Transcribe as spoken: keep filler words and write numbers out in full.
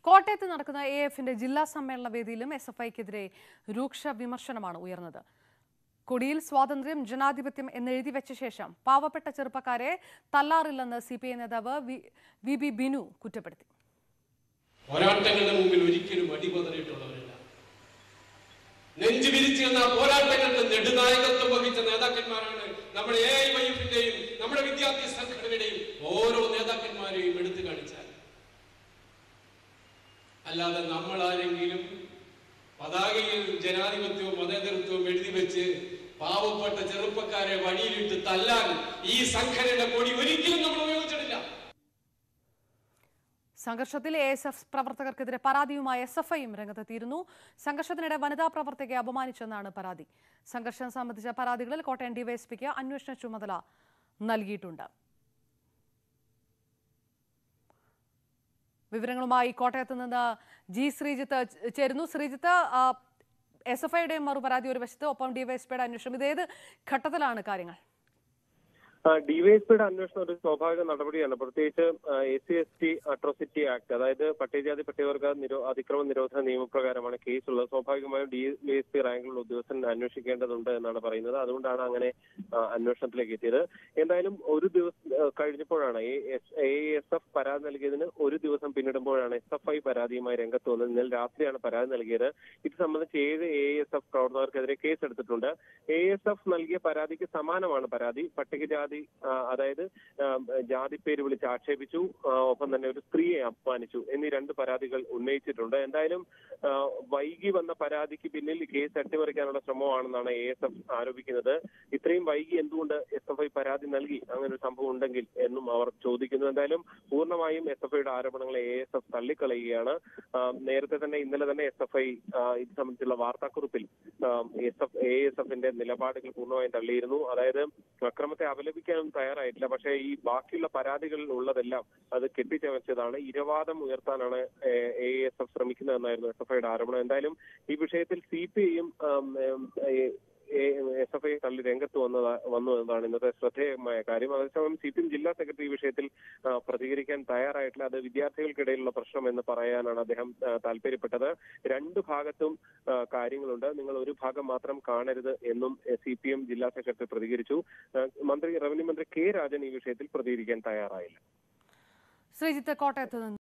കോട്ടയത്ത് നടക്കുന്ന എ എഫിന്റെ ജില്ലാ സമ്മേളന വേദിയിലും എസ് എഫ് ഐക്കെതിരെ രൂക്ഷ വിമർശനമാണ് ഉയർന്നത്. കൊടിയിൽ സ്വാതന്ത്ര്യം ജനാധിപത്യം എന്നെഴുതി വെച്ച ശേഷം പാവപ്പെട്ട ചെറുപ്പക്കാരെ തല്ലാറില്ലെന്ന് സി പി ഐ നേതാവ് വി ബി ബിനു കുറ്റപ്പെടുത്തി. പോരാട്ടങ്ങളുടെ മുമ്പിൽ ഒരിക്കലും അടിപതറിയിട്ടുള്ളവരല്ല. നെഞ്ചു വിരിച്ചെന്ന പോരാട്ടങ്ങൾക്ക് നെടുനായകത്വം വഹിച്ച നേതാക്കന്മാരാണ് നമ്മുടെ എ ഐ വൈ എഫിന്റെയും നമ്മുടെ വിദ്യാർത്ഥി സംഘടനയുടെയും ഓരോ നേതാക്കന്മാരെയും എടുത്തു കാണിച്ചാൽ. അല്ലാതെ നമ്മൾ ആരെങ്കിലും പതാകയിൽ ജനാധിപത്യവും മതേതരത്വവും എഴുതി വെച്ച് പാവപ്പെട്ട ചെറുപ്പക്കാരെ വഴിയിലിട്ട് തല്ലാൻ ഈ സംഘടനയുടെ കൊടി ഒരിക്കലും നമ്മൾ ഉപയോഗിച്ചിട്ടില്ല. സംഘർഷത്തിൽ എ എസ് എഫ് പ്രവർത്തകർക്കെതിരെ പരാതിയുമായി എസ് എഫ് ഐയും രംഗത്തെത്തിയിരുന്നു. സംഘർഷത്തിനിടെ വനിതാ പ്രവർത്തകയെ അപമാനിച്ചെന്നാണ് പരാതി. സംഘർഷം സംബന്ധിച്ച പരാതികളിൽ കോട്ടയം ഡിവൈഎസ്പിക്ക് അന്വേഷണ ചുമതല നൽകിയിട്ടുണ്ട്. വിവരങ്ങളുമായി കോട്ടയത്ത് നിന്ന് ജി ശ്രീജിത്ത് ചേരുന്നു. ശ്രീജിത്ത്, എസ് എഫ് ഐയുടെ മറുപരാതി ഒരു വശത്ത്, ഒപ്പം ഡിവൈഎസ്പിയുടെ അന്വേഷണം, ഇതേത് ഘട്ടത്തിലാണ് കാര്യങ്ങൾ? ഡിവൈഎസ്പിയുടെ അന്വേഷണം ഒരു സ്വാഭാവിക നടപടിയാണ്. പ്രത്യേകിച്ച് S C S T atrocity act, അതായത് പട്ടികജാതി പട്ടികവർഗ നിരോ അതിക്രമ നിരോധന നിയമപ്രകാരമാണ് കേസുള്ളത്. സ്വാഭാവികമായും ഡിവൈഎസ്പി റാങ്കിലുള്ള ഉദ്യോഗസ്ഥൻ അന്വേഷിക്കേണ്ടതുണ്ട് എന്നാണ് പറയുന്നത്. അതുകൊണ്ടാണ് അങ്ങനെ അന്വേഷണത്തിലേക്ക് എത്തിയത്. എന്തായാലും ഒരു ദിവസം കഴിഞ്ഞപ്പോഴാണ് എ എസ് എഫ് പരാതി നൽകിയതിന് ഒരു ദിവസം പിന്നിടുമ്പോഴാണ് എസ് എഫ് ഐ പരാതിയുമായി രംഗത്ത് വന്നത്. ഇന്നലെ രാത്രിയാണ് പരാതി നൽകിയത്. ഇത് സംബന്ധിച്ച് ഏഴ് എ എസ് എഫ് പ്രവർത്തകർക്കെതിരെ കേസെടുത്തിട്ടുണ്ട്. എ എസ് എഫ് നൽകിയ പരാതിക്ക് സമാനമാണ് പരാതി. പട്ടികജാതി അതായത് ജാതി പേര് വിളിച്ച് ആക്ഷേപിച്ചു, ഒപ്പം തന്നെ ഒരു സ്ത്രീയെ അപമാനിച്ചു എന്നീ രണ്ട് പരാതികൾ ഉന്നയിച്ചിട്ടുണ്ട്. എന്തായാലും വൈകി വന്ന പരാതിക്ക് പിന്നിൽ കേസ് അട്ടിമറിക്കാനുള്ള ശ്രമമാണെന്നാണ് എ എസ് എഫ് ആരോപിക്കുന്നത്. ഇത്രയും വൈകി എന്തുകൊണ്ട് എസ് എഫ് ഐ പരാതി നൽകി, അങ്ങനെ ഒരു സംഭവം ഉണ്ടെങ്കിൽ എന്നും അവർ ചോദിക്കുന്നു. എന്തായാലും പൂർണ്ണമായും എസ് എഫ് ഐയുടെ ആരോപണങ്ങളെ എ എസ് എഫ് തള്ളിക്കളയുകയാണ്. നേരത്തെ തന്നെ ഇന്നലെ തന്നെ എസ് എഫ് ഐ ഇത് സംബന്ധിച്ചുള്ള വാർത്താക്കുറിപ്പിൽ എസ് എഫ് എ എസ് എഫിന്റെ നിലപാടുകൾ പൂർണ്ണമായും തള്ളിയിരുന്നു. അതായത് അക്രമത്തെ അപലപിക്കാനും തയ്യാറായിട്ടില്ല, പക്ഷേ ഈ ബാക്കിയുള്ള പരാതികളിൽ ഉള്ളതെല്ലാം അത് കെട്ടിച്ചമച്ചതാണ്, ഇരവാദം ഉയർത്താനാണ് എ എസ് എഫ് ശ്രമിക്കുന്നതെന്നായിരുന്നു എസ് എഫ് ഐയുടെ ആരോപണം. എന്തായാലും ഈ വിഷയത്തിൽ സി പി ഐയും എസ് എഫ് ഐ തള്ളി രംഗത്ത് വന്നതാ വന്നു എന്നതാണ് ഇന്നത്തെ ശ്രദ്ധേയമായ കാര്യം. അതേസമയം സി പി എം ജില്ലാ സെക്രട്ടറി ഈ വിഷയത്തിൽ പ്രതികരിക്കാൻ തയ്യാറായിട്ടില്ല. അത് വിദ്യാർത്ഥികൾക്കിടയിലുള്ള പ്രശ്നം എന്ന് പറയാനാണ് അദ്ദേഹം താല്പര്യപ്പെട്ടത്. രണ്ടു ഭാഗത്തും കാര്യങ്ങളുണ്ട്, നിങ്ങൾ ഒരു ഭാഗം മാത്രം കാണരുത് എന്നും സി പി എം ജില്ലാ സെക്രട്ടറി പ്രതികരിച്ചു. മന്ത്രി റവന്യൂ മന്ത്രി കെ രാജൻ ഈ വിഷയത്തിൽ പ്രതികരിക്കാൻ തയ്യാറായില്ല. ശ്രീജിത്ത്, കോട്ടയത്ത്